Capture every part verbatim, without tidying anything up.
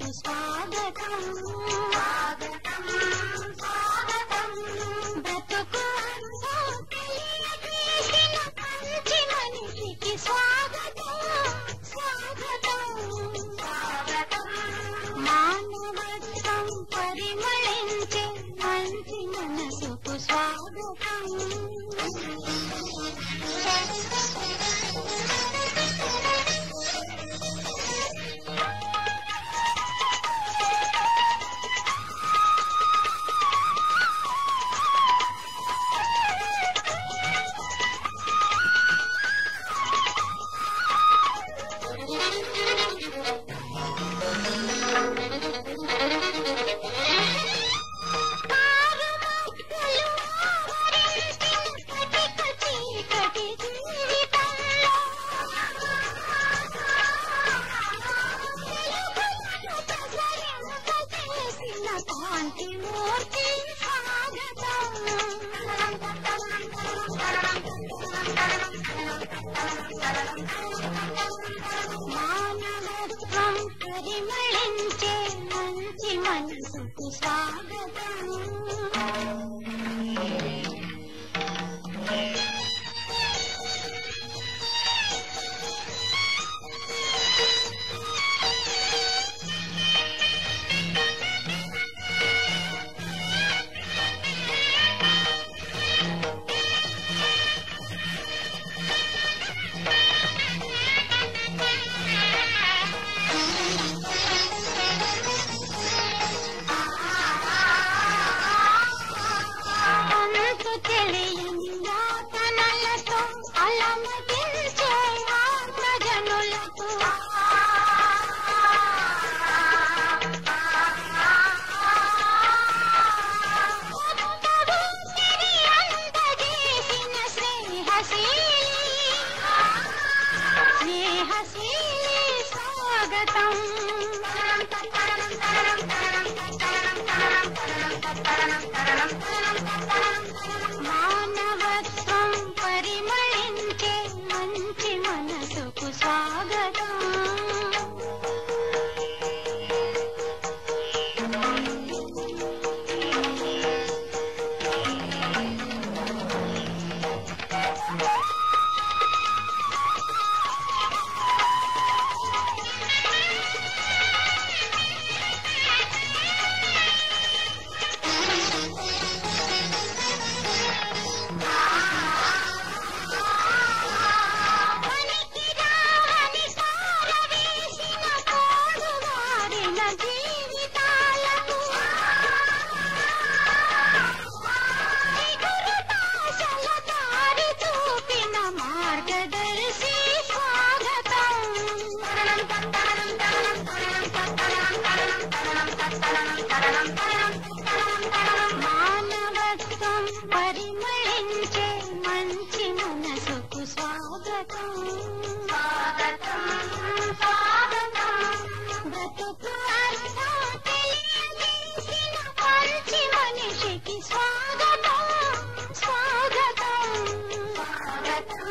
స్వాగతం స్వాగతం స్వాగతం బ్రతుకు తెలియజేసిన మంచి మనిషికి స్వాగతం స్వాగతం స్వాగతం మానవత్వం పరిమళించే మంచి మనసుకు స్వాగతం మానవత్వం పరిమళించే మంచి మనసుకు స్వాగతం మానవత్వం పరిమళించే మంచి మనసుకు స్వాగతం మానవత్వం పరిమళించే మంచి మనసుకు స్వాగతం స్వాగతం స్వాగతం బ్రతుకు అర్థం తెలియజేసిన మంచి మనిషికి స్వాగతం స్వాగతం స్వాగతం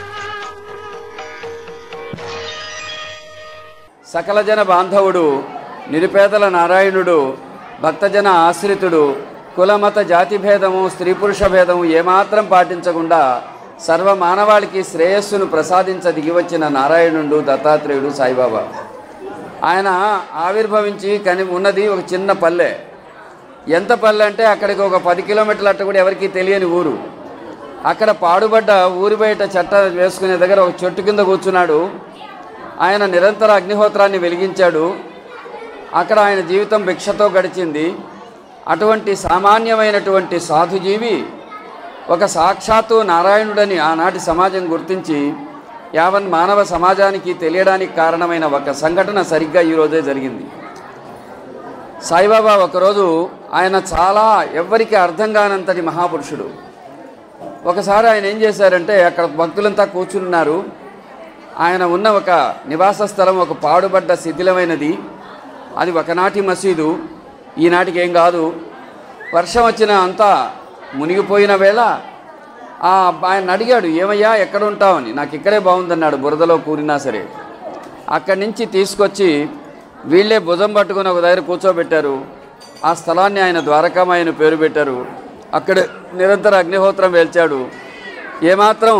సకల జన బాంధవుడు నిరుపేదల నారాయణుడు భక్తజన ఆశ్రితుడు కులమత జాతి భేదము స్త్రీ పురుష భేదము ఏమాత్రం పాటించకుండా సర్వ మానవాళికి శ్రేయస్సును ప్రసాదించ దిగివచ్చిన నారాయణుడు దత్తాత్రేయుడు సాయిబాబా. ఆయన ఆవిర్భవించి కని ఉన్నది ఒక చిన్న పల్లె. ఎంత పల్లె అంటే అక్కడికి ఒక పది కిలోమీటర్ల అట్ట కూడా ఎవరికీ తెలియని ఊరు. అక్కడ పాడుబడ్డ ఊరి బయట చెట్ట వేసుకునే దగ్గర ఒక చెట్టు కింద కూర్చున్నాడు. ఆయన నిరంతర అగ్నిహోత్రాన్ని వెలిగించాడు. అక్కడ ఆయన జీవితం భిక్షతో గడిచింది. అటువంటి సామాన్యమైనటువంటి సాధుజీవి ఒక సాక్షాత్తు నారాయణుడని ఆనాటి సమాజం గుర్తించి యావన్ మానవ సమాజానికి తెలియడానికి కారణమైన ఒక సంఘటన సరిగ్గా ఈరోజే జరిగింది. సాయిబాబా ఒకరోజు ఆయన చాలా ఎవ్వరికి అర్థం కానంతటి మహాపురుషుడు. ఒకసారి ఆయన ఏం చేశారంటే అక్కడ భక్తులంతా కూర్చున్నారు. ఆయన ఉన్న ఒక నివాస స్థలం ఒక పాడుబడ్డ శిథిలమైనది. అది ఒకనాటి మసీదు, ఈనాటికి ఏం కాదు. వర్షం వచ్చిన అంతా మునిగిపోయిన వేళ ఆ ఆయన అడిగాడు, ఏమయ్యా ఎక్కడ ఉంటావని. నాకు ఇక్కడే బాగుందన్నాడు, బురదలో కూరినా సరే. అక్కడి నుంచి తీసుకొచ్చి వీళ్ళే భుజం పట్టుకుని ఒక దగ్గర కూర్చోబెట్టారు. ఆ స్థలాన్ని ఆయన ద్వారకామాయని పేరు పెట్టారు. అక్కడ నిరంతర అగ్నిహోత్రం వేల్చాడు. ఏమాత్రం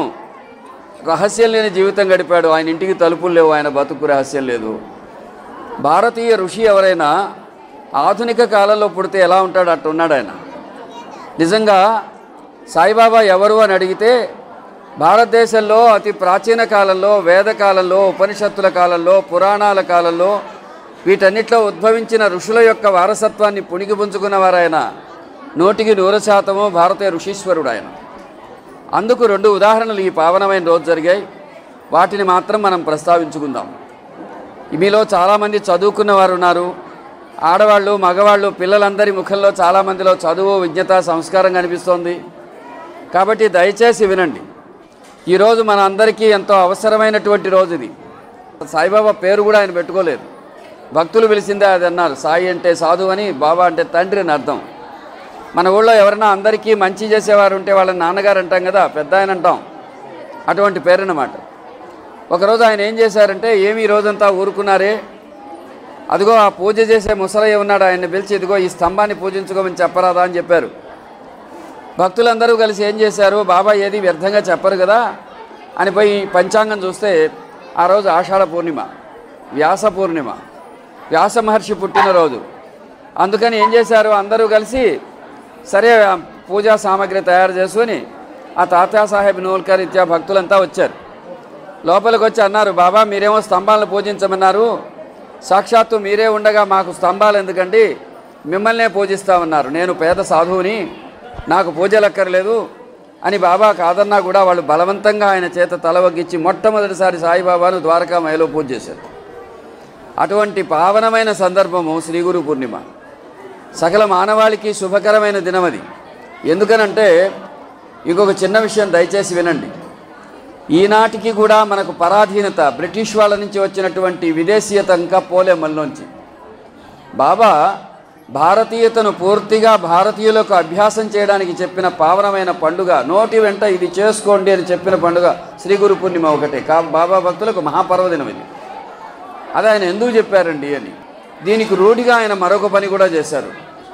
రహస్యం లేని జీవితం గడిపాడు. ఆయన ఇంటికి తలుపులు లేవు, ఆయన బతుకు రహస్యం లేదు. భారతీయ ఋషి ఎవరైనా ఆధునిక కాలంలో పుడితే ఎలా ఉంటాడు అట్టు ఉన్నాడు ఆయన. నిజంగా సాయిబాబా ఎవరు అని అడిగితే భారతదేశంలో అతి ప్రాచీన కాలంలో, వేదకాలంలో, ఉపనిషత్తుల కాలంలో, పురాణాల కాలంలో వీటన్నిటిలో ఉద్భవించిన ఋషుల యొక్క వారసత్వాన్ని పుణికిపుంజుకున్నవారు ఆయన. నూటికి నూరు శాతము భారతీయ ఋషీశ్వరుడు ఆయన. అందుకు రెండు ఉదాహరణలు ఈ పావనమైన రోజు జరిగాయి. వాటిని మాత్రం మనం ప్రస్తావించుకుందాం. మీలో చాలామంది చదువుకున్న వారు ఉన్నారు. ఆడవాళ్ళు, మగవాళ్ళు, పిల్లలందరి ముఖంలో చాలామందిలో చదువు, విజ్ఞత, సంస్కారం కనిపిస్తోంది. కాబట్టి దయచేసి వినండి. ఈరోజు మన అందరికీ ఎంతో అవసరమైనటువంటి రోజు ఇది. సాయిబాబా పేరు కూడా ఆయన పెట్టుకోలేదు, భక్తులు పిలిచిందే అది అన్నారు. సాయి అంటే సాధువు అని, బాబా అంటే తండ్రి అని అర్థం. మన ఊళ్ళో ఎవరైనా అందరికీ మంచి చేసేవారు ఉంటే వాళ్ళని నాన్నగారు అంటాం కదా, పెద్ద ఆయన అంటాం. అటువంటి పేరు అన్నమాట. ఒకరోజు ఆయన ఏం చేశారంటే, ఏమి ఈ రోజంతా ఊరుకున్నారే, అదిగో ఆ పూజ చేసే ముసలయ్య ఉన్నాడు, ఆయన్ని పిలిచి ఇదిగో ఈ స్తంభాన్ని పూజించుకోమని చెప్పరాదా అని చెప్పారు. భక్తులందరూ కలిసి ఏం చేశారు, బాబా ఏది వ్యర్థంగా చెప్పరు కదా అని పోయి పంచాంగం చూస్తే ఆ రోజు ఆషాఢ పూర్ణిమ, వ్యాస పూర్ణిమ, వ్యాస మహర్షి పుట్టినరోజు. అందుకని ఏం చేశారు, అందరూ కలిసి సరే పూజా సామాగ్రి తయారు చేసుకొని ఆ తాత్యాసాహెబ్ నూల్కర్ ఇత్యా భక్తులంతా వచ్చారు. లోపలికి వచ్చి అన్నారు, బాబా మీరేమో స్తంభాలను పూజించమన్నారు, సాక్షాత్తు మీరే ఉండగా మాకు స్తంభాలు ఎందుకండి, మిమ్మల్నే పూజిస్తామన్నారు. నేను పేద సాధువుని, నాకు పూజలు అక్కర్లేదు అని బాబా కాదన్నా కూడా వాళ్ళు బలవంతంగా ఆయన చేత తలవగ్గించి మొట్టమొదటిసారి సాయిబాబాను ద్వారకామాయలో పూజ చేశారు. అటువంటి పావనమైన సందర్భము శ్రీ గురు పూర్ణిమ. సకల మానవాళికి శుభకరమైన దినమది. ఎందుకనంటే ఇంకొక చిన్న విషయం దయచేసి వినండి. ఈనాటికి కూడా మనకు పరాధీనత, బ్రిటిష్ వాళ్ళ నుంచి వచ్చినటువంటి విదేశీయత ఇంకా పోలే మనలోంచి. బాబా భారతీయతను పూర్తిగా భారతీయులకు అభ్యాసం చేయడానికి చెప్పిన పావనమైన పండుగ, నోటి వెంట ఇది చేసుకోండి అని చెప్పిన పండుగ శ్రీ గురు పూర్ణిమ ఒకటే. కా బాబా భక్తులకు మహాపర్వదినం ఇది. అది ఆయన ఎందుకు చెప్పారండి అని, దీనికి రూఢిగా ఆయన మరొక పని కూడా చేశారు.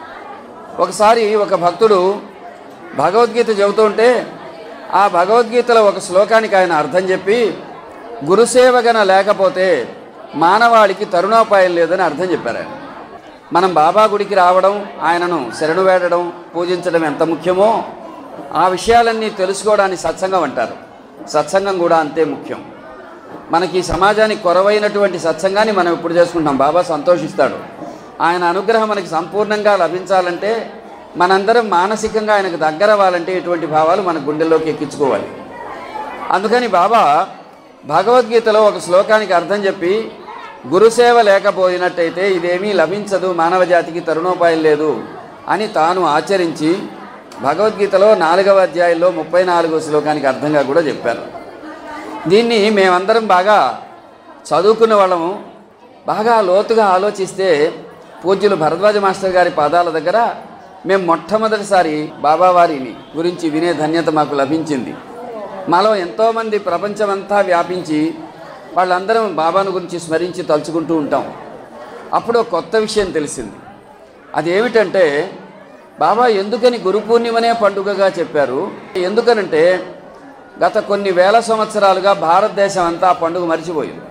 ఒకసారి ఒక భక్తుడు భగవద్గీత చెబుతుంటే ఆ భగవద్గీతలో ఒక శ్లోకానికి ఆయన అర్థం చెప్పి, గురుసేవగన లేకపోతే మానవాళికి తరుణోపాయం లేదని అర్థం చెప్పారు ఆయన. మనం బాబా గుడికి రావడం, ఆయనను శరణు వేడడం, పూజించడం ఎంత ముఖ్యమో ఆ విషయాలన్నీ తెలుసుకోవడానికి సత్సంగం అంటారు. సత్సంగం కూడా అంతే ముఖ్యం. మనకి ఈ సమాజానికి కొరవైనటువంటి సత్సంగాన్ని మనం ఇప్పుడు చేసుకుంటాం. బాబా సంతోషిస్తాడు. ఆయన అనుగ్రహం మనకి సంపూర్ణంగా లభించాలంటే, మనందరం మానసికంగా ఆయనకు దగ్గర అవ్వాలంటే ఇటువంటి భావాలు మన గుండెల్లోకి ఎక్కించుకోవాలి. అందుకని బాబా భగవద్గీతలో ఒక శ్లోకానికి అర్థం చెప్పి, గురుసేవ లేకపోయినట్టయితే ఇదేమీ లభించదు, మానవ జాతికి తరుణోపాయం లేదు అని తాను ఆచరించి భగవద్గీతలో నాలుగవ అధ్యాయంలో ముప్పై నాలుగో శ్లోకానికి అర్థంగా కూడా చెప్పారు. దీన్ని మేమందరం బాగా చదువుకున్న వాళ్ళము బాగా లోతుగా ఆలోచిస్తే పూజ్యులు భరద్వాజ మాస్టర్ గారి పాదాల దగ్గర మేము మొట్టమొదటిసారి బాబా వారిని గురించి వినే ధన్యత మాకు లభించింది. మాలో ఎంతోమంది ప్రపంచమంతా వ్యాపించి వాళ్ళందరం బాబాను గురించి స్మరించి తలుచుకుంటూ ఉంటాం. అప్పుడు కొత్త విషయం తెలిసింది. అదేమిటంటే బాబా ఎందుకని గురు పూర్ణిమనే పండుగగా చెప్పారు. ఎందుకనంటే గత కొన్ని వేల సంవత్సరాలుగా భారతదేశం అంతా ఆ పండుగ మర్చిపోయింది.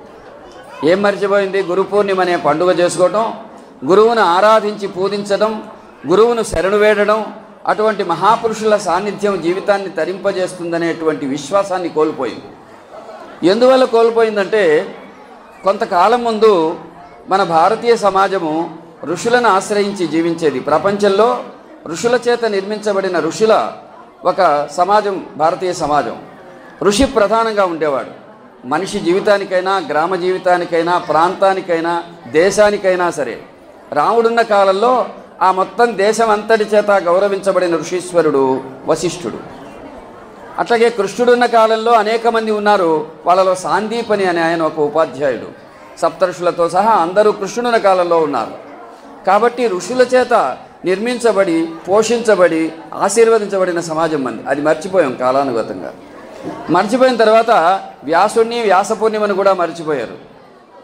ఏం మర్చిపోయింది? గురు పూర్ణిమ అనే పండుగ చేసుకోవటం, గురువును ఆరాధించి పూజించడం, గురువును శరణు వేడడం, అటువంటి మహాపురుషుల సాన్నిధ్యం జీవితాన్ని తరింపజేస్తుందనేటువంటి విశ్వాసాన్ని కోల్పోయింది. ఎందువల్ల కోల్పోయిందంటే కొంతకాలం ముందు మన భారతీయ సమాజము ఋషులను ఆశ్రయించి జీవించేది. ప్రపంచంలో ఋషుల చేత నిర్మించబడిన ఋషుల ఒక సమాజం భారతీయ సమాజం. ఋషి ప్రధానంగా ఉండేవాడు. మనిషి జీవితానికైనా, గ్రామ జీవితానికైనా, ప్రాంతానికైనా, దేశానికైనా సరే. రాముడున్న కాలంలో ఆ మొత్తం దేశం అంతటి చేత గౌరవించబడిన ఋషీశ్వరుడు వశిష్ఠుడు. అట్లాగే కృష్ణుడున్న కాలంలో అనేక మంది ఉన్నారు. వాళ్ళలో సాందీపని అనే ఆయన ఒక ఉపాధ్యాయుడు. సప్తఋషులతో సహా అందరూ కృష్ణుడున్న కాలంలో ఉన్నారు. కాబట్టి ఋషుల చేత నిర్మించబడి, పోషించబడి, ఆశీర్వదించబడిన సమాజం మంది. అది మర్చిపోయాం కాలానుగతంగా. మర్చిపోయిన తర్వాత వ్యాసుణ్ణి, వ్యాస పూర్ణిమను కూడా మర్చిపోయారు.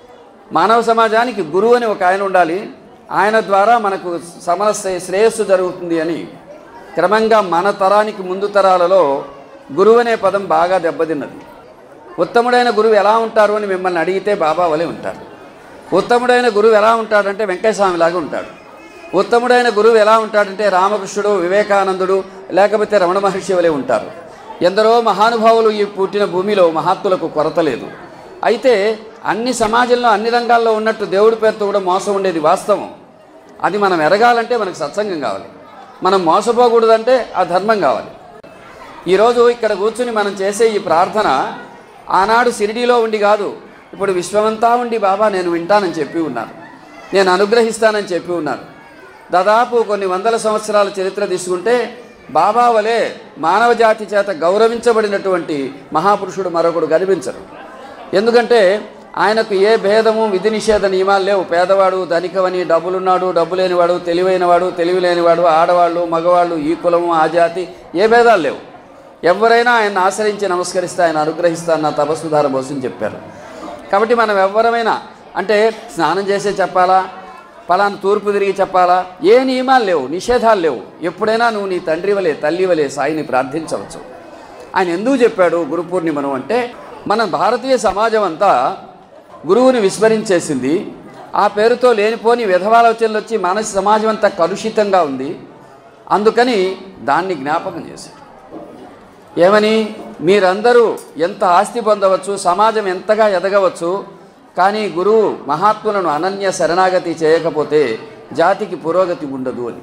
మానవ సమాజానికి గురువు అని ఒక ఆయన ఉండాలి, ఆయన ద్వారా మనకు సమర శ్రేయస్సు జరుగుతుంది అని క్రమంగా మన తరానికి ముందు తరాలలో గురువు అనే పదం బాగా దెబ్బతిన్నది. ఉత్తముడైన గురువు ఎలా ఉంటారు అని మిమ్మల్ని అడిగితే బాబా వలె ఉంటారు. ఉత్తముడైన గురువు ఎలా ఉంటాడంటే వెంకటస్వామిలాగా ఉంటాడు. ఉత్తముడైన గురువు ఎలా ఉంటాడంటే రామకృష్ణుడు, వివేకానందుడు, లేకపోతే రమణ మహర్షి వలె ఉంటారు. ఎందరో మహానుభావులు ఈ పుట్టిన భూమిలో మహాత్ములకు కొరత లేదు. అయితే అన్ని సమాజంలో అన్ని రంగాల్లో ఉన్నట్టు దేవుడి పేరుతో కూడా మోసం ఉండేది వాస్తవం. అది మనం ఎరగాలంటే మనకు సత్సంగం కావాలి. మనం మోసపోకూడదంటే ఆ ధర్మం కావాలి. ఈరోజు ఇక్కడ కూర్చుని మనం చేసే ఈ ప్రార్థన ఆనాడు షిరిడీలో ఉండి కాదు, ఇప్పుడు విశ్వమంతా ఉండి బాబా నేను వింటానని చెప్పి ఉన్నారు, నేను అనుగ్రహిస్తానని చెప్పి ఉన్నారు. దాదాపు కొన్ని వందల సంవత్సరాల చరిత్ర తీసుకుంటే బాబా వలె మానవ జాతి చేత గౌరవించబడినటువంటి మహాపురుషుడు మరొకడు కనిపించరు. ఎందుకంటే ఆయనకు ఏ భేదము విధి నిషేధ నియమాలు లేవు. పేదవాడు, ధనికవని, డబ్బులున్నాడు, డబ్బు లేనివాడు, తెలివైనవాడు, తెలివి లేనివాడు, ఆడవాళ్ళు, మగవాళ్ళు, ఈ కులము, ఆ జాతి, ఏ భేదాలు లేవు. ఎవరైనా ఆయన ఆశ్రయించి నమస్కరిస్తే ఆయన అనుగ్రహిస్తారన్న తపస్సుధార బోసుని చెప్పారు. కాబట్టి మనం ఎవరమైనా అంటే స్నానం చేసే చెప్పాలా, పలానా తూర్పు తిరిగి చెప్పాలా, ఏ నియమాలు లేవు, నిషేధాలు లేవు. ఎప్పుడైనా నువ్వు నీ తండ్రి వలె తల్లి వలె సాయిని ప్రార్థించవచ్చు. ఆయన ఎందుకు చెప్పాడు గురు పూర్ణిమను అంటే, మన భారతీయ సమాజం అంతా గురువుని విస్మరించేసింది. ఆ పేరుతో లేనిపోని విధవాలోచనలు వచ్చి మానసిక సమాజం అంతా కలుషితంగా ఉంది. అందుకని దాన్ని జ్ఞాపకం చేశారు. ఏమని, మీరందరూ ఎంత ఆస్తి పొందవచ్చు, సమాజం ఎంతగా ఎదగవచ్చు, కానీ గురువు మహాత్ములను అనన్య శరణాగతి చేయకపోతే జాతికి పురోగతి ఉండదు అని.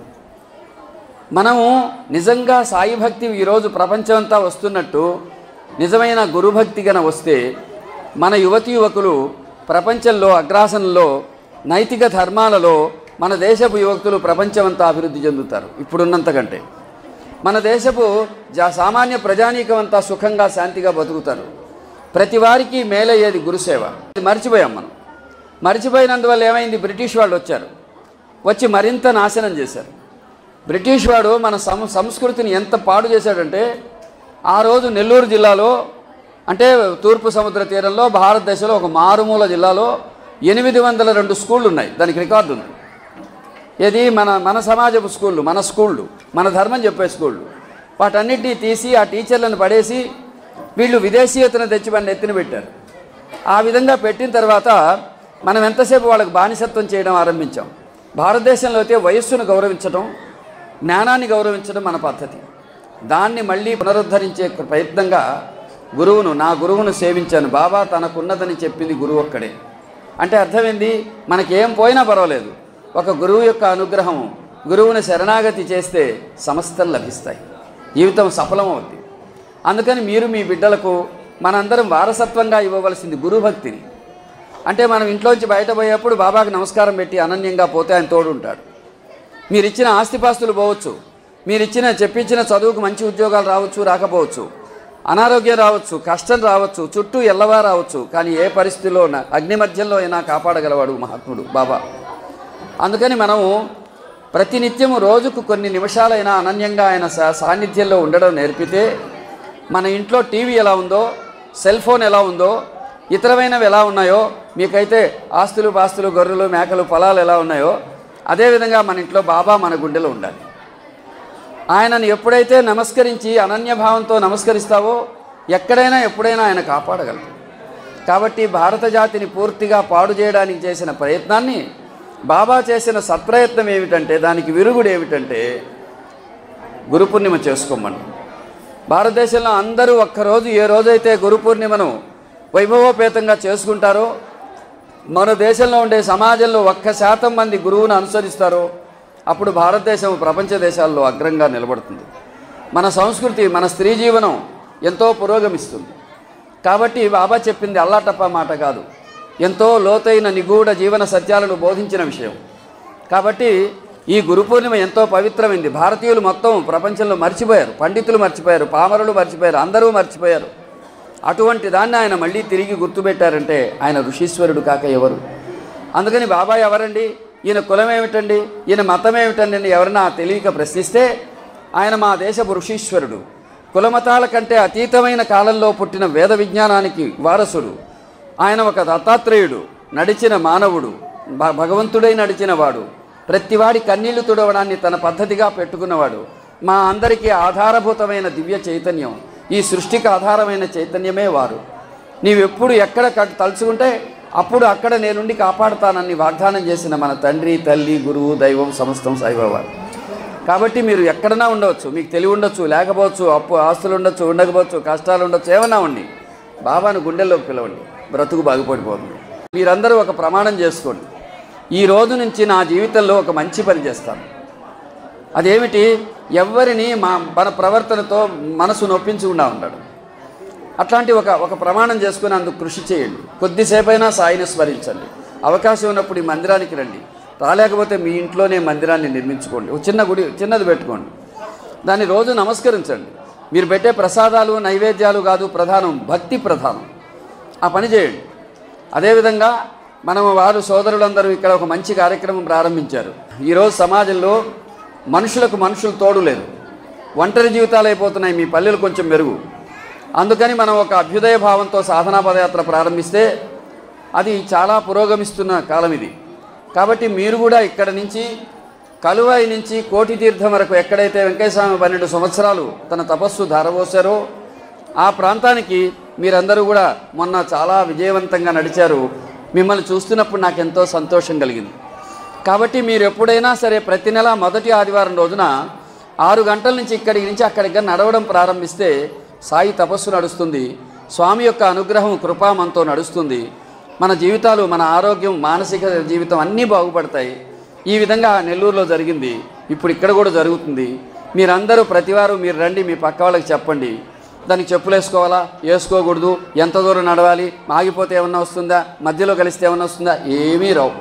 మనము నిజంగా సాయి భక్తి ఈరోజు ప్రపంచమంతా వస్తున్నట్టు నిజమైన గురుభక్తి గన వస్తే మన యువతీ యువకులు ప్రపంచంలో అగ్రాసనంలో నైతిక ధర్మాలలో మన దేశపు యువకులు ప్రపంచమంతా అభివృద్ధి చెందుతారు. ఇప్పుడున్నంతకంటే మన దేశపు జా సామాన్య ప్రజానీకం అంతా సుఖంగా శాంతిగా బతుకుతారు. ప్రతి వారికి మేలయ్యేది గురుసేవ. ఇది మర్చిపోయాం మనం. మర్చిపోయినందువల్ల ఏమైంది, బ్రిటిష్ వాళ్ళు వచ్చారు, వచ్చి మరింత నాశనం చేశారు. బ్రిటిష్ వాడు మన సం సంస్కృతిని ఎంత పాడు చేశాడంటే, ఆ రోజు నెల్లూరు జిల్లాలో అంటే తూర్పు సముద్ర తీరంలో భారతదేశంలో ఒక మారుమూల జిల్లాలో ఎనిమిది వందల రెండు స్కూళ్ళు ఉన్నాయి. దానికి రికార్డు ఉంది. ఏది మన మన సమాజపు స్కూళ్ళు, మన స్కూళ్ళు, మన ధర్మం చెప్పే స్కూళ్ళు. వాటన్నిటినీ తీసి ఆ టీచర్లను పడేసి వీళ్ళు విదేశీయతను తెచ్చి మన ఎత్తిన పెట్టారు. ఆ విధంగా పెట్టిన తర్వాత మనం ఎంతసేపు వాళ్ళకు బానిసత్వం చేయడం ఆరంభించాం. భారతదేశంలో అయితే వయస్సును గౌరవించడం, జ్ఞానాన్ని గౌరవించడం మన పద్ధతి. దాన్ని మళ్ళీ పునరుద్ధరించే ప్రయత్నంగా గురువును నా గురువును సేవించాను. బాబా తనకున్నదని చెప్పింది గురువు ఒక్కడే. అంటే అర్థమైంది, మనకేం పోయినా పర్వాలేదు, ఒక గురువు యొక్క అనుగ్రహము, గురువుని శరణాగతి చేస్తే సమస్తం లభిస్తాయి, జీవితం సఫలమవుద్ది. అందుకని మీరు మీ బిడ్డలకు మనందరం వారసత్వంగా ఇవ్వవలసింది గురుభక్తిని. అంటే మనం ఇంట్లోంచి బయటపోయేప్పుడు బాబాకి నమస్కారం పెట్టి అనన్యంగా పోతే ఆయన తోడుంటాడు. మీరు ఇచ్చిన ఆస్తిపాస్తులు పోవచ్చు, మీరు ఇచ్చిన చెప్పించిన చదువుకు మంచి ఉద్యోగాలు రావచ్చు, రాకపోవచ్చు, అనారోగ్యం రావచ్చు, కష్టం రావచ్చు, చుట్టూ ఎల్లవా రావచ్చు, కానీ ఏ పరిస్థితిలో అగ్ని మధ్యంలో అయినా కాపాడగలవాడు మహాత్ముడు బాబా. అందుకని మనము ప్రతినిత్యము రోజుకు కొన్ని నిమిషాలైనా అనన్యంగా ఆయన సాన్నిధ్యంలో ఉండడం నేర్పితే మన ఇంట్లో టీవీ ఎలా ఉందో, సెల్ ఫోన్ ఎలా ఉందో, ఇతరమైనవి ఎలా ఉన్నాయో, మీకైతే ఆస్తులు పాస్తులు గొర్రెలు మేకలు పొలాలు ఎలా ఉన్నాయో అదేవిధంగా మన ఇంట్లో బాబా మన గుండెలో ఉండాలి. ఆయనను ఎప్పుడైతే నమస్కరించి అనన్యభావంతో నమస్కరిస్తావో ఎక్కడైనా ఎప్పుడైనా ఆయన కాపాడగలరు. కాబట్టి భారత జాతిని పూర్తిగా పాడు చేయడానికి చేసిన ప్రయత్నాన్ని బాబా చేసిన సత్ప్రయత్నం ఏమిటంటే, దానికి విరుగుడు ఏమిటంటే గురు పూర్ణిమ చేసుకోమని. భారతదేశంలో అందరూ ఒక్కరోజు ఏ రోజైతే గురు పూర్ణిమను వైభవోపేతంగా చేసుకుంటారో, మన దేశంలో ఉండే సమాజంలో ఒక్క శాతం మంది గురువును అనుసరిస్తారో అప్పుడు భారతదేశం ప్రపంచ దేశాల్లో అగ్రంగా నిలబడుతుంది. మన సంస్కృతి, మన స్త్రీ జీవనం ఎంతో పురోగమిస్తుంది. కాబట్టి బాబా చెప్పింది అల్లాటప్ప మాట కాదు, ఎంతో లోతైన నిగూఢ జీవన సత్యాలను బోధించిన విషయం. కాబట్టి ఈ గురు పూర్ణిమ ఎంతో పవిత్రమైంది. భారతీయులు మొత్తం ప్రపంచంలో మర్చిపోయారు, పండితులు మర్చిపోయారు, పామరులు మర్చిపోయారు, అందరూ మర్చిపోయారు. అటువంటి దాన్ని ఆయన మళ్ళీ తిరిగి గుర్తుపెట్టారంటే ఆయన ఋషీశ్వరుడు కాక ఎవరు? అందుకని బాబా ఎవరండి, ఈయన కులం ఏమిటండి, ఈయన మతం ఏమిటండి అని ఎవరన్నా తెలియక ప్రశ్నిస్తే ఆయన మా దేశపు ఋషీశ్వరుడు, కులమతాల కంటే అతీతమైన కాలంలో పుట్టిన వేద విజ్ఞానానికి వారసుడు. ఆయన ఒక దత్తాత్రేయుడు, నడిచిన మానవుడు, భగవంతుడై నడిచిన వాడు, ప్రతివాడి కన్నీళ్లు తుడవడాన్ని తన పద్ధతిగా పెట్టుకున్నవాడు, మా అందరికీ ఆధారభూతమైన దివ్య చైతన్యం, ఈ సృష్టికి ఆధారమైన చైతన్యమే వారు. నీవెప్పుడు ఎక్కడ తలుచుకుంటే అప్పుడు అక్కడ నేనుండి కాపాడుతానని వాగ్దానం చేసిన మన తండ్రి, తల్లి, గురువు, దైవం సమస్తం సాయిబాబా. కాబట్టి మీరు ఎక్కడన్నా ఉండవచ్చు, మీకు తెలివి ఉండొచ్చు, లేకపోవచ్చు, అప్పు ఆస్తులు ఉండొచ్చు, ఉండకపోవచ్చు, కష్టాలు ఉండొచ్చు, ఏమన్నా ఉండి బాబాను గుండెల్లోకి పిలవండి, బ్రతుకు బాగుపడిపోతుంది. మీరందరూ ఒక ప్రమాణం చేసుకోండి, ఈ రోజు నుంచి నా జీవితంలో ఒక మంచి పని చేస్తాను. అదేమిటి? ఎవ్వరిని మా మన ప్రవర్తనతో మనసు నొప్పించకుండా ఉంటాడు. అట్లాంటి ఒక ఒక ప్రమాణం చేసుకుని అందుకు కృషి చేయండి. కొద్దిసేపైనా సాయిని స్మరించండి. అవకాశం ఉన్నప్పుడు ఈ మందిరానికి రండి. రాలేకపోతే మీ ఇంట్లోనే మందిరాన్ని నిర్మించుకోండి. ఒక చిన్న గుడి చిన్నది పెట్టుకోండి, దాన్ని రోజు నమస్కరించండి. మీరు పెట్టే ప్రసాదాలు నైవేద్యాలు కాదు ప్రధానం, భక్తి ప్రధానం. ఆ పని చేయండి. అదేవిధంగా మనం వారు సోదరులందరూ ఇక్కడ ఒక మంచి కార్యక్రమం ప్రారంభించారు. ఈరోజు సమాజంలో మనుషులకు మనుషులు తోడు లేదు, ఒంటరి జీవితాలు అయిపోతున్నాయి. మీ పల్లెలు కొంచెం మెరుగు. అందుకని మనం ఒక అభ్యుదయ భావంతో సాధనా పదయాత్ర ప్రారంభిస్తే అది చాలా పురోగమిస్తున్న కాలం ఇది. కాబట్టి మీరు కూడా ఇక్కడ నుంచి కలువాయి నుంచి కోటి తీర్థం వరకు ఎక్కడైతే వెంకటస్వామి పన్నెండు సంవత్సరాలు తన తపస్సు ధారపోసారో ఆ ప్రాంతానికి మీరందరూ కూడా మొన్న చాలా విజయవంతంగా నడిచారు. మిమ్మల్ని చూస్తున్నప్పుడు నాకు ఎంతో సంతోషం కలిగింది. కాబట్టి మీరు ఎప్పుడైనా సరే ప్రతి నెల మొదటి ఆదివారం రోజున ఆరు గంటల నుంచి ఇక్కడి నుంచి అక్కడికి నడవడం ప్రారంభిస్తే సాయి తపస్సు నడుస్తుంది, స్వామి యొక్క అనుగ్రహం కృపా మనతో నడుస్తుంది. మన జీవితాలు, మన ఆరోగ్యం, మానసిక జీవితం అన్నీ బాగుపడతాయి. ఈ విధంగా నెల్లూరులో జరిగింది, ఇప్పుడు ఇక్కడ కూడా జరుగుతుంది. మీరందరూ ప్రతివారు మీరు రండి, మీ పక్క వాళ్ళకి చెప్పండి. దానికి చెప్పులు వేసుకోవాలా, వేసుకోకూడదు, ఎంత దూరం నడవాలి, ఆగిపోతే ఏమన్నా వస్తుందా, మధ్యలో కలిస్తే ఏమన్నా వస్తుందా, ఏమీ రావు.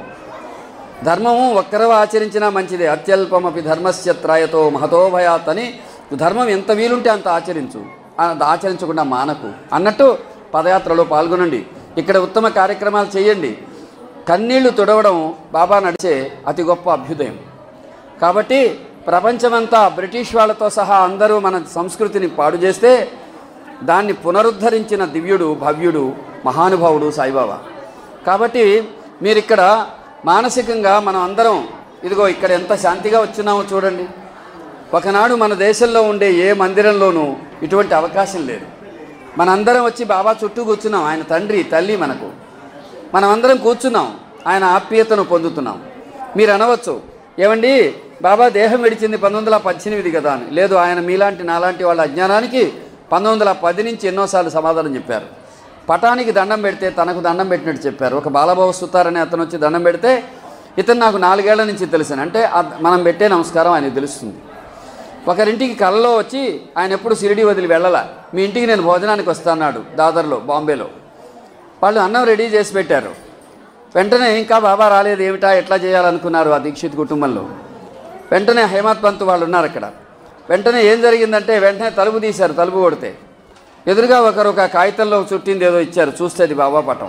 ధర్మము ఒక్కరవ ఆచరించినా మంచిదే. అత్యల్పమపి ధర్మస్య త్రాయతో మహతోభయాత్ అని ధర్మం ఎంత వీలుంటే అంత ఆచరించు, ఆచరించకుండా మానకు అన్నట్టు పదయాత్రలో పాల్గొనండి. ఇక్కడ ఉత్తమ కార్యక్రమాలు చేయండి. కన్నీళ్లు తుడవడం బాబా నడిచే అతి గొప్ప అభ్యుదయం. కాబట్టి ప్రపంచమంతా బ్రిటిష్ వాళ్ళతో సహా అందరూ మన సంస్కృతిని పాడు చేస్తే దాన్ని పునరుద్ధరించిన దివ్యుడు, భవ్యుడు, మహానుభావుడు సాయిబాబా. కాబట్టి మీరు ఇక్కడ మానసికంగా మనం అందరం ఇదిగో ఇక్కడ ఎంత శాంతిగా వచ్చినామో చూడండి. ఒకనాడు మన దేశంలో ఉండే ఏ మందిరంలోనూ ఇటువంటి అవకాశం లేదు. మనందరం వచ్చి బాబా చుట్టూ కూర్చున్నాం. ఆయన తండ్రి, తల్లి మనకు, మనమందరం కూర్చున్నాం, ఆయన ఆత్మీయతను పొందుతున్నాం. మీరు అనవచ్చు, ఏమండి బాబా దేహం విడిచింది పంతొమ్మిది వందల పద్దెనిమిది కదా అని. లేదు, ఆయన మీలాంటి నాలాంటి వాళ్ళ అజ్ఞానానికి పంతొమ్మిది వందల పది నుంచి ఎన్నోసార్లు సమాధానం చెప్పారు. పటానికి దండం పెడితే తనకు దండం పెట్టినట్టు చెప్పారు. ఒక బాలభావ సుతారని అతను వచ్చి దండం పెడితే ఇతను నాకు నాలుగేళ్ల నుంచి తెలుసాను అంటే మనం పెట్టే నమస్కారం ఆయనకు తెలుస్తుంది. ఒకరింటికి కళ్ళలో వచ్చి ఆయన ఎప్పుడు షిరిడి వదిలి వెళ్ళాల, మీ ఇంటికి నేను భోజనానికి వస్తాన్నాడు దాదర్లో, బాంబేలో. వాళ్ళు అన్నం రెడీ చేసి పెట్టారు. వెంటనే ఇంకా బాబా రాలేదు, ఏమిటా ఎట్లా చేయాలనుకున్నారు ఆ దీక్షిత్ కుటుంబంలో. వెంటనే హేమత్ పంత్ వాళ్ళు ఉన్నారు అక్కడ. వెంటనే ఏం జరిగిందంటే వెంటనే తలుపు తీశారు. తలుపు కొడితే ఎదురుగా ఒకరు ఒక కాగితంలో చుట్టింది ఏదో ఇచ్చారు. చూస్తే అది బాబా పటం.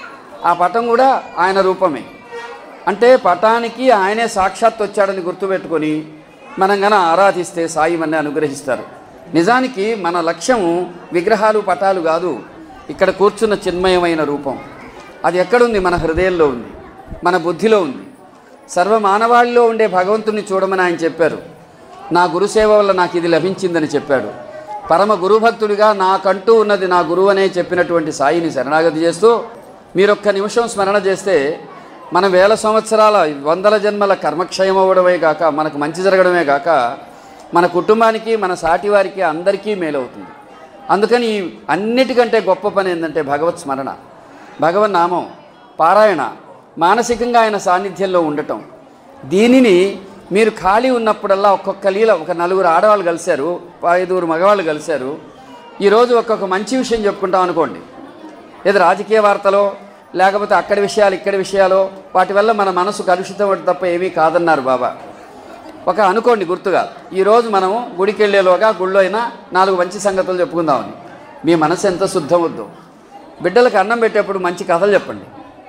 ఆ పటం కూడా ఆయన రూపమే. అంటే పటానికి ఆయనే సాక్షాత్ వచ్చాడని గుర్తుపెట్టుకొని మనం గన ఆరాధిస్తే సాయి మన్ని అనుగ్రహిస్తారు. నిజానికి మన లక్ష్యము విగ్రహాలు, పటాలు కాదు. ఇక్కడ కూర్చున్న చిన్మయమైన రూపం అది ఎక్కడుంది? మన హృదయంలో ఉంది, మన బుద్ధిలో ఉంది. సర్వమానవాళిలో ఉండే భగవంతుని చూడమని ఆయన చెప్పారు. నా గురుసేవ వల్ల నాకు ఇది లభించిందని చెప్పాడు. పరమ గురుభక్తుడిగా నాకంటూ ఉన్నది నా గురువు అనే చెప్పినటువంటి సాయిని శరణాగతి చేస్తూ మీరొక్క నిమిషం స్మరణ చేస్తే మన వేల సంవత్సరాల వందల జన్మల కర్మక్షయం అవ్వడమే కాక మనకు మంచి జరగడమే కాక మన కుటుంబానికి, మన సాటి వారికి, అందరికీ మేలవుతుంది. అందుకని అన్నిటికంటే గొప్ప పని ఏంటంటే భగవత్ స్మరణ, భగవన్నామం, పారాయణ, మానసికంగా ఆయన సాన్నిధ్యంలో ఉండటం. దీనిని మీరు ఖాళీ ఉన్నప్పుడల్లా ఒక్కొక్క లీల, ఒక నలుగురు ఆడవాళ్ళు కలిశారు, ఐదుగురు మగవాళ్ళు కలిశారు, ఈరోజు ఒక్కొక్క మంచి విషయం చెప్పుకుంటాం అనుకోండి. ఏదో రాజకీయ వార్తలో లేకపోతే అక్కడి విషయాలు ఇక్కడి విషయాలు, వాటి వల్ల మన మనసు కలుషితం తప్ప ఏమీ కాదన్నారు బాబా. ఒక అనుకోండి గుర్తుగా, ఈరోజు మనము గుడికి వెళ్ళేలోగా గుళ్ళో అయినా నాలుగు మంచి సంగతులు చెప్పుకుందామని. మీ మనసు ఎంత శుద్ధం వద్దు. బిడ్డలకు అన్నం పెట్టేప్పుడు మంచి కథలు చెప్పండి.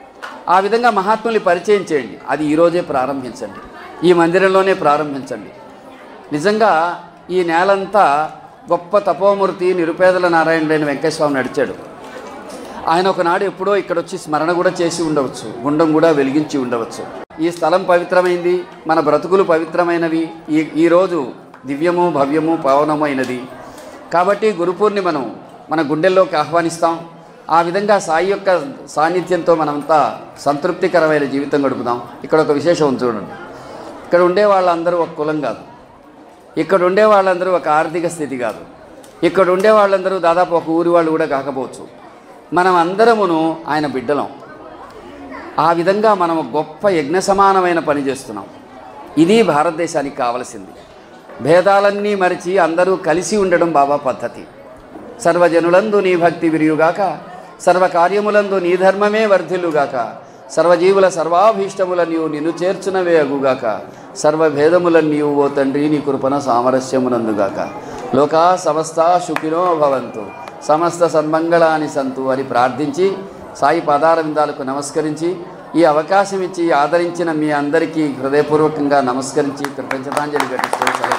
ఆ విధంగా మహాత్ముల్ని పరిచయం చేయండి. అది ఈరోజే ప్రారంభించండి, ఈ మందిరంలోనే ప్రారంభించండి. నిజంగా ఈ నేలంతా గొప్ప తపోమూర్తి నిరుపేదల నారాయణుడైన వెంకటస్వామి నడిచాడు. ఆయన ఒకనాడు ఎప్పుడో ఇక్కడ వచ్చి స్మరణ కూడా చేసి ఉండవచ్చు, గుండం కూడా వెలిగించి ఉండవచ్చు. ఈ స్థలం పవిత్రమైంది, మన బ్రతుకులు పవిత్రమైనవి, ఈ ఈరోజు దివ్యము భవ్యము పావనమైనది. కాబట్టి గురు పూర్ణిమను మన గుండెల్లోకి ఆహ్వానిస్తాం. ఆ విధంగా సాయి యొక్క సాన్నిధ్యంతో మనంతా సంతృప్తికరమైన జీవితం గడుపుదాం. ఇక్కడ ఒక విశేషం చూడండి. ఇక్కడ ఉండే వాళ్ళందరూ ఒక కులం కాదు, ఇక్కడ ఉండే వాళ్ళందరూ ఒక ఆర్థిక స్థితి కాదు, ఇక్కడ ఉండే వాళ్ళందరూ దాదాపు ఒక ఊరి వాళ్ళు కూడా కాకపోవచ్చు. మనం అందరమును ఆయన బిడ్డలం. ఆ విధంగా మనం గొప్ప యజ్ఞ సమానమైన పని చేస్తున్నాం. ఇది భారతదేశానికి కావలసింది. భేదాలన్నీ మరిచి అందరూ కలిసి ఉండడం బాబా పద్ధతి. సర్వజనులందు నీ భక్తి విరియుగాక, సర్వకార్యములందు నీ ధర్మమే వర్ధిల్లుగాక, సర్వజీవుల సర్వాభీష్టములన్నీయు నిన్ను చేర్చునవే అగుగాక, సర్వభేదములన్నీయు ఓ తండ్రి నీ కృపణ సామరస్యమునందుగాక, లోకా సమస్త సుఖినో భవంతు, సమస్త సన్మంగళాని సంతు అని ప్రార్థించి సాయి పాదార విందాలకు నమస్కరించి, ఈ అవకాశం ఇచ్చి ఆదరించిన మీ అందరికీ హృదయపూర్వకంగా నమస్కరించి కృతజ్ఞతాంజలి ఘటిస్తూ